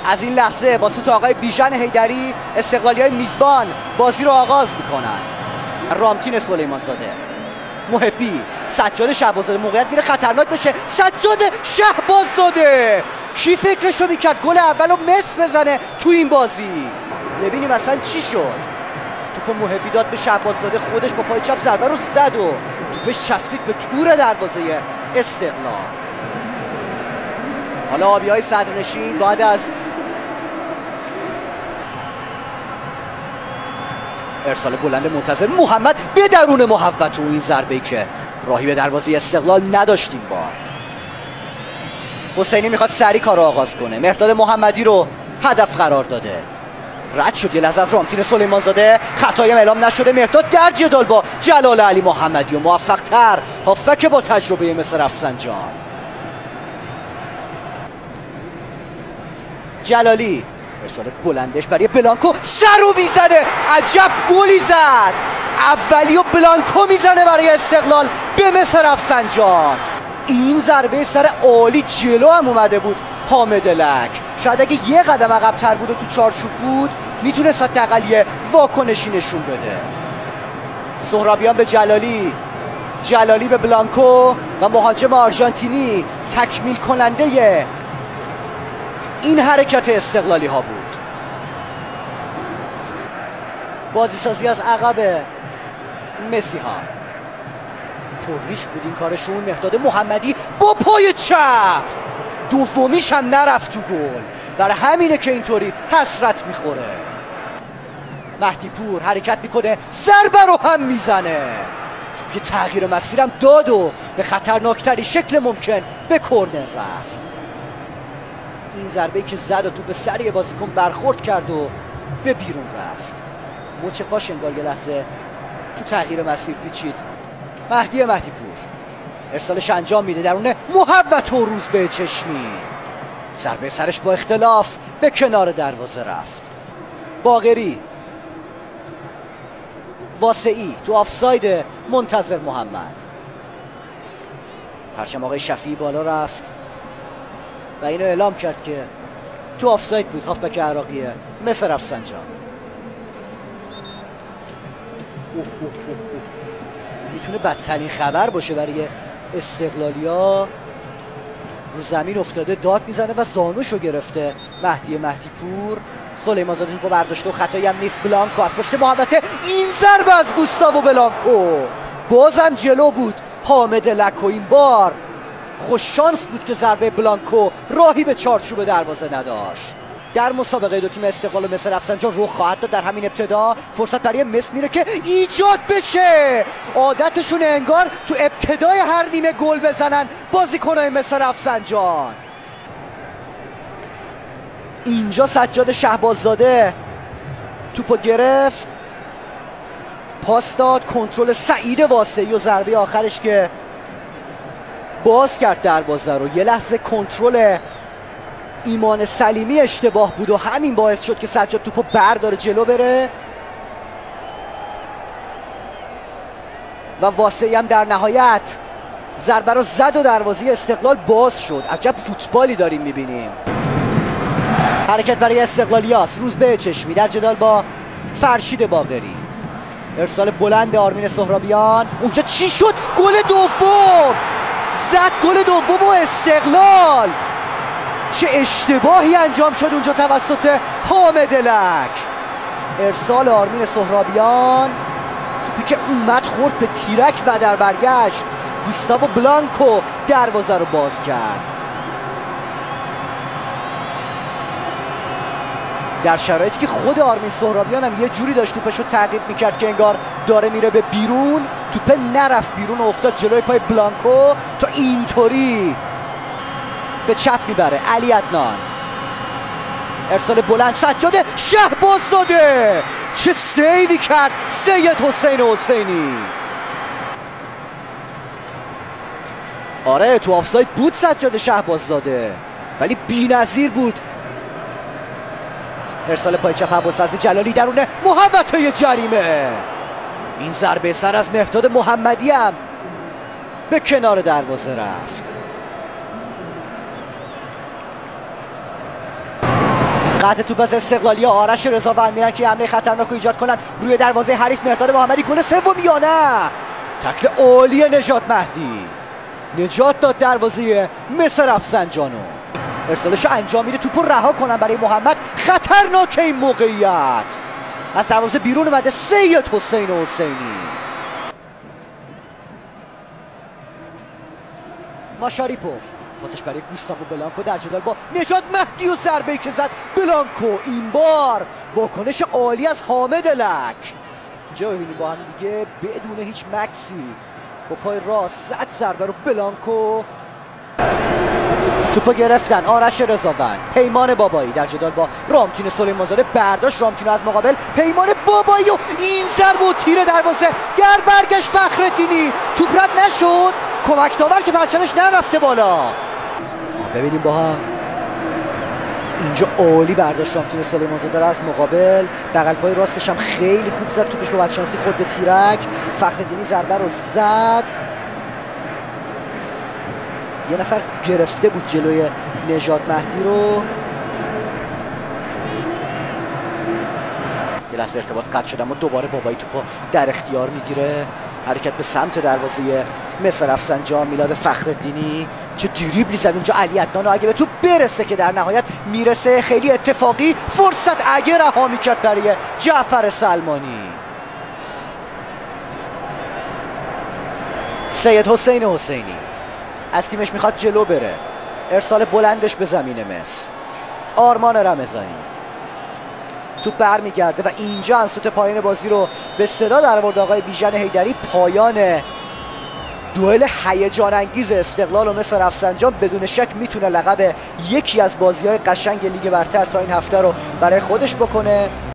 از این لحظه با سوت آقای بیژن حیدری استقلالی‌های میزبان بازی رو آغاز میکنن. رامتین سلیمانزاده، محبی، سجاد شهباززاده، موقعیت میره خطرناک بشه. سجاد شهباززاده کی فکرشو میکرد گل اولو مس بزنه تو این بازی؟ ببینیم اصلا چی شد. توپ محبی داد به شهباززاده، خودش با پای چپ ضربه رو زد و توپش چسبید به تور دروازه استقلال. حالا آبی‌های صدرنشین بعد از ارسال بلند منتظر محمد به درون محوط و این ضربه‌ای که راهی به دروازه استقلال نداشت این بار. حسینی میخواد سریع کار رو آغاز کنه. مهرداد محمدی رو هدف قرار داده. رد شد یه لحظه از رامتین سلیمانزاده، خطایی اعلام نشده. مهرداد در جدال با جلال علی محمدی و موفق تر هافک با تجربه مثل رفسنجان. جلالی ارسال بلندش برای بلانکو، سر رو میزنه. عجب گلی زد. اولی و بلانکو میزنه برای استقلال به مثل رفسنجان. این ضربه سر عالی جلو هم اومده بود حامد لک. شاید اگه یه قدم عقب‌تر بود و تو چارچوب بود میتونست حداقل یه واکنشی نشون بده. سهرابیان به جلالی، جلالی به بلانکو و مهاجم آرژانتینی تکمیل کننده این حرکت استقلالی ها بود. بازی سازی از عقب مسی ها، پر ریسک بود این کارشون. مهرداد محمدی با پای چپ، دومیش هم نرفت تو گل. برای همینه که اینطوری حسرت میخوره. مهدی پور حرکت میکنه، ضربه رو هم میزنه. توی تغییر مسیرم داد و به خطرناکترین شکل ممکن به کورنر رفت. این ضربه‌ای که زد و تو به سر یه بازیکن برخورد کرد و به بیرون رفت. مچ پاش انگار یه لحظه تو تغییر مسیر پیچید. مهدی پور ارسالش انجام میده، درونه محوط و روز به چشمی. ضربه سرش با اختلاف به کنار دروازه رفت. باقری، واسعی تو آفساید منتظر محمد. پرچم آقای شفیعی بالا رفت و اینو اعلام کرد که تو آفساید بود هافبک عراقیه مثل رفسنجان. میتونه بدترین خبر باشه برای استقلالیا. رو زمین افتاده، داد میزنه و زانوشو گرفته مهدی پور. سلیمانزاده توپو برداشته و خطایی هم نیست. بلانکو از پشت محوطه، این ضربه از گوستاو بلانکو بازم جلو بود حامد لک و این بار خوش شانس بود که ضربه بلانکو راهی به چارچوب دروازه نداشت. در مسابقه دو تیم استقلال و مس رفسنجان رخ خواهد داد. در همین ابتدا فرصت برای مس میره که ایجاد بشه. عادتشون انگار تو ابتدای هر نیمه گل بزنن بازیکنای مس رفسنجان. اینجا سجاد شهباززاده توپو گرفت، پاس داد، کنترل سعید واسعی و ضربه آخرش که باز کرد دروازه رو. یه لحظه کنترل ایمان سلیمی اشتباه بود و همین باعث شد که سجاد توپو برداره جلو بره و واسعی هم در نهایت ضربه رو زد و دروازه استقلال باز شد. عجب فوتبالی داریم میبینیم. حرکت برای استقلالیاس، روز به چشمی در جدال با فرشید باقری. ارسال بلند آرمین سهرابیان، اونجا چی شد؟ گل دوم زد، گل دوم و استقلال. چه اشتباهی انجام شد اونجا توسط حامد لک. ارسال آرمین سهرابیان، توپی که اومد خورد به تیرک و در برگشت گوستاو بلانکو دروازه رو باز کرد. در شرایطی که خود آرمین سهرابیان هم یه جوری داشت توپشو تعقیب میکرد که انگار داره میره به بیرون، توپ نرفت بیرون و افتاد جلوی پای بلانکو تا اینطوری به چپ میبره. علی عدنان، ارسال بلند، سجاد شهباززاده چه سیوی کرد سید حسین حسینی. آره تو آفساید بود سجاد شهباززاده ولی بی‌نظیر بود. ارسال پای چپ ابوالفضل جلالی درون محوطه جریمه. این ضربه سر از مهرداد محمدی هم به کنار دروازه رفت. قطع توپ از استقلالی آرش رضاوند میرن که حمله خطرناک رو ایجاد کنن روی دروازه حریف. مهرداد محمدی گل سوم یا نه؟ تکل عالی نجات مهدی، نجات داد دروازه مصر رفسنجانو. ارسالش انجام میده، توپو رها کنن برای محمد. خطرناک این موقعیت، از دروازه بیرون اومده سید حسین حسینی. ماشاریپوف پاسش برای گوستاو بلانکو در جدال با نجات مهدی و ضربه‌ای که زد بلانکو. این بار واکنش عالی از حامد لک. اینجا ببینیم با هم دیگه بدون هیچ مکسی با پای راست زد ضربه رو بلانکو. توپو گرفتن آرش رضاوند. پیمان بابایی در جدال با رامتین سلیمانزاده، برداشت رامتین از مقابل. پیمان بابایی و این ضربه و تیر دروازه در برگشت فخرالدینی. توپ رد نشد، کمک داور که پرچمش نرفته بالا. ببینیم با هم اینجا عالی برداشت رامتین سلیمانزاده از مقابل. بغل پای راستش هم خیلی خوب زد، توپش با بدشانسی خورد به تیرک. فخرالدینی ضربه رو زد، یه نفر گرفته بود جلوی نجات مهدی رو. یه لحظه ارتباط قطع شد اما دوباره بابایی توپو در اختیار میگیره. حرکت به سمت دروازه مصر رفسنجان. میلاد فخرالدینی چه دریبلی زد اونجا علی عدنان، اگه به توپ برسه که در نهایت میرسه خیلی اتفاقی فرصت اگه رها میکرد برای جعفر سلمانی. سید حسین حسینی از تیمش میخواد جلو بره. ارسال بلندش به زمین مصر. آرمان رمضانی توپ برمیگرده و اینجا انصت پایان بازی رو به صدا در آورد آقای بیژن حیدری. پایان دوئل هیجان انگیز استقلال و مصر رفسنجان بدون شک میتونه لقب یکی از بازی‌های قشنگ لیگ برتر تا این هفته رو برای خودش بکنه.